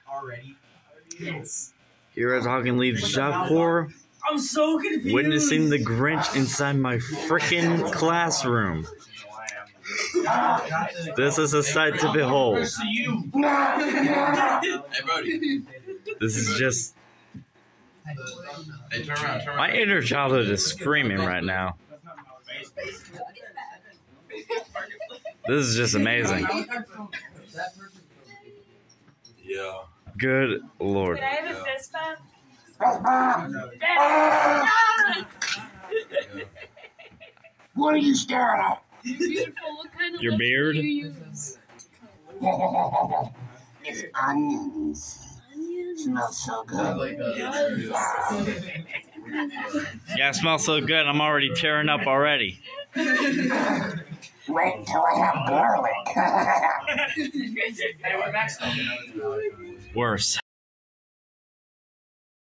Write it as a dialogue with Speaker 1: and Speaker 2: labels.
Speaker 1: Already? Yes.
Speaker 2: Here at Talking Leaves Job Corps,
Speaker 1: I'm so confused.
Speaker 2: witnessing the Grinch inside my frickin' classroom. This is a sight to behold. This is just...
Speaker 3: Hey, turn around.
Speaker 2: My inner childhood is screaming right now. This is just amazing.
Speaker 3: Yeah.
Speaker 2: Good Lord.
Speaker 4: Can I have a fist bump?
Speaker 5: What are you staring at?
Speaker 4: Beautiful. What kind of
Speaker 2: Your
Speaker 4: lips
Speaker 2: beard?
Speaker 4: do you use?
Speaker 5: It's onions. Smells so good.
Speaker 2: Yeah, it smells so good. I'm already tearing up already.
Speaker 5: Wait until I have garlic.
Speaker 2: Worse.